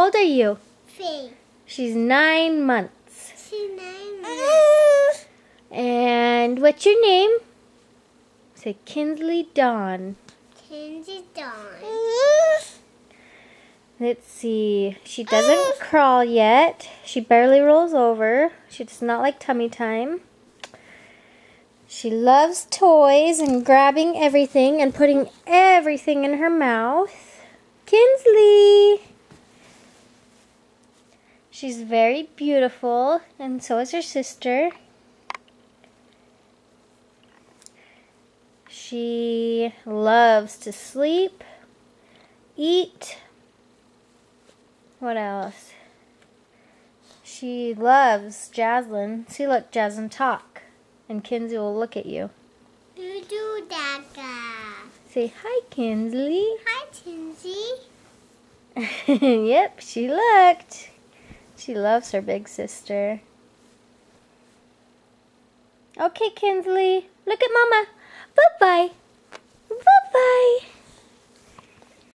old are you? 3. She's 9 months. She's 9 months. And what's your name? Say Kinsley Dawn. Kinsley Dawn. Let's see. She doesn't crawl yet. She barely rolls over. She does not like tummy time. She loves toys and grabbing everything and putting everything in her mouth. Kinsley! She's very beautiful, and so is her sister. She loves to sleep, eat. What else? She loves Jaslyn. See, look, Jaslyn, talk. And Kinsley will look at you. Do Dada. Say, hi, Kinsley. Hi, Kinsley. Yep, she looked. She loves her big sister. Okay, Kinsley. Look at Mama. Bye-bye. Bye-bye.